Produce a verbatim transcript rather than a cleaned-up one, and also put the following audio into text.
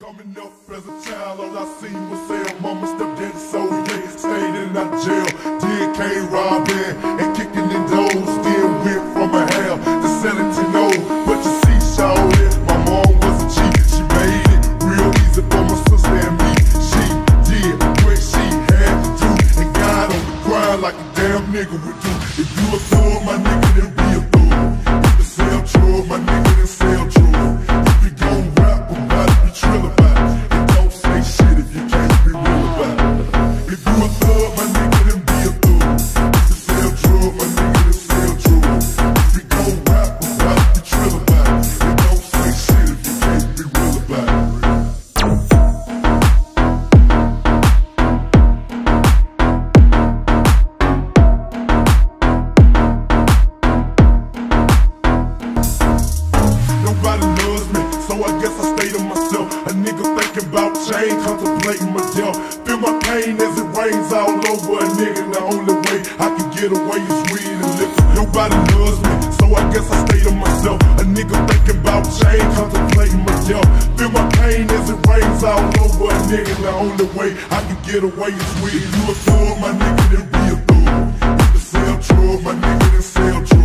Coming up as a child, all I seen was sell. Mama stepped in, so they stayed in that jail. Did K robbing and kicking in doors. Then went from a hell to selling to no. But you see, shawty, my mom was a cheat. She made it real easy for my sister and me. She did what she had to do and got on the grind like a damn nigga would do. If you a thug, my nigga, then be a thug. If you sell drugs, my nigga, then sell drugs. If you gon' rap about it, be trill about it. And don't say shit if you can't be real about it. If you a thug, my nigga, then be a thug. If you sell drugs, my nigga, then sell drugs. If you gon' rap about it, be trill about it. And don't say shit if you can't be real about it. Nobody loves me, so I guess I stay to myself. A nigga thinking about change, contemplating my death. Feel my pain as it rains all over a nigga. The only way I can get away is weed and liquor. Nobody loves me, so I guess I stay to myself. A nigga thinking about change, contemplating my death. Feel my pain as it rains all over a nigga. The only way I can get away is weed. You a thug, my nigga, then be a thug. If you sell drugs, my nigga, then sell drugs.